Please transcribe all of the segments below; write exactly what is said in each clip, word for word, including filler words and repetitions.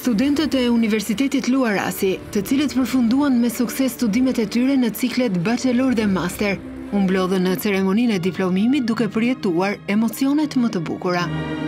Studentët e Universitetit Luarasi, të cilët përfunduan me sukses studimet e tyre në ciklet bachelor dhe master, u mblodhën në ceremoninë e diplomimit duke përjetuar emocionet më të bukura.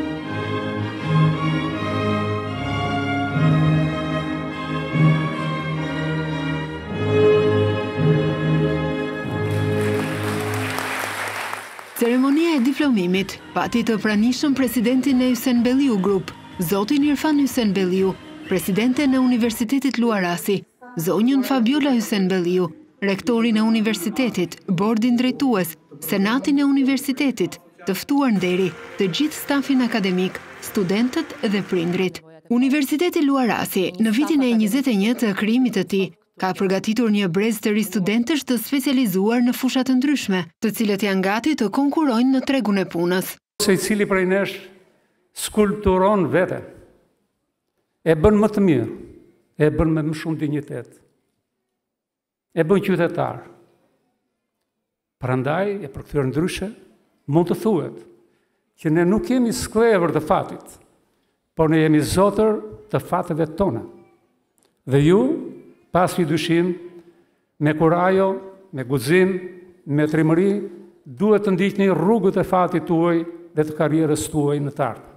Ceremonia e diplomimit pati të pranishëm presidentin e Hyssenbelliu Group, zotin Irfan Hyssenbelliu, presidente në Universitetit Luarasi, zonjën Fabiola Hyssenbelliu, rektorin e universitetit, bordin drejtues, senatin e universitetit, të ftuar nderi, të gjithë stafin akademik, studentët dhe prindrit. Universiteti Luarasi, në vitin e njëzet e një të krijimit të tij, ka përgatitur një brez të ri studentësh të specializuar në fusha të ndryshme, të cilët janë gati të konkurrojnë në tregun e punës. Secili prej nesh skulpturon vete, e bën më të mirë, e bën me më shumë dinjitet, e bën qytetar. Prandaj, e për këtyre ndryshe, mund të thuhet që ne nuk jemi sklever të fatit, por ne jemi zotër të fateve tona. Dhe ju, pas fidyshim, me kurajo, me guxim, me trimëri, duhet të ndiqni rrugët e fatit tuaj dhe të karrierës tuaj në të ardhmen.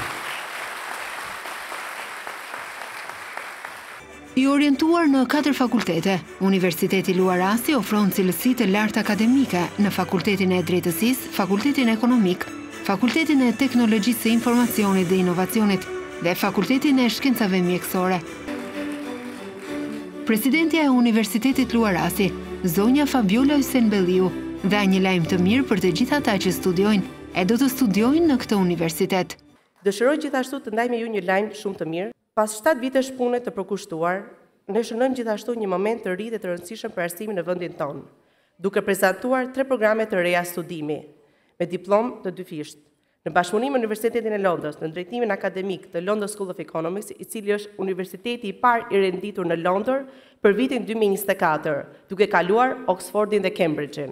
I orientuar në katër fakultete, Universiteti Luarasi ofron cilësi të lartë akademike në Fakultetin e Drejtësisë, Fakultetin Ekonomik, Fakultetin e Teknologjisë së Informacionit dhe Inovacionit dhe Fakultetin e Shkencave Mjekësore. Presidentja e Universitetit Luarasi, zonja Fabiola Hyssenbelliu, dha një lajm të mirë për të gjithë ata që studiojnë e do të studiojnë në këtë universitet. Dëshiroj gjithashtu të ndaj me ju një lajm shumë të mirë. Pas shtatë vitesh pune të përkushtuar, ne shënojmë gjithashtu një moment të ri dhe të rëndësishëm për arsimin në vendin tonë, duke prezantuar tre programe të reja studimi, me diplomë të dyfisht, në bashkëpunim me Universitetin e Londrës, në drejtimin akademik të London School of Economics, i cili është universiteti i parë i renditur në Londër për vitin dy mijë e njëzet e katër, duke kaluar Oxfordin dhe Cambridgein.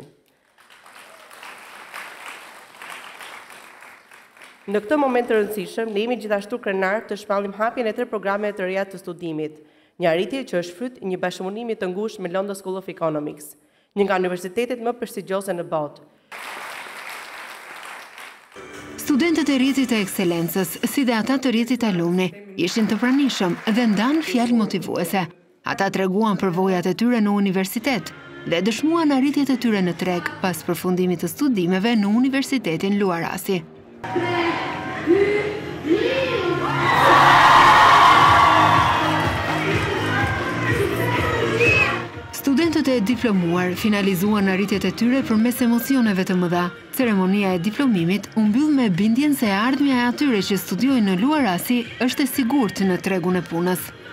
Në këtë moment të rëndësishëm, ne jemi gjithashtu krenar të shpallim hapjen e tre programe të reja të studimit, një arritje që është fryt një bashkëpunimi të ngushtë me London School of Economics, një nga universitetet më prestigjioze në botë. Studentët e rrjetit të ekselencës, si dhe ata të rrjetit alumni, ishin të pranishëm dhe ndanë fjalë motivuese. Ata treguan përvojat e tyre në universitet dhe dëshmuan arritjet e tyre në treg pas përfundimit të studimeve në Universitetin Luarasi. Studentët e diplomuar finalizuan arritjet e tyre përmes emocioneve të mëdha. Ceremonia e diplomimit u mbyll me bindjen se ardhmja e atyre që studiojnë në Luarasi është e sigurt në tregun e punës.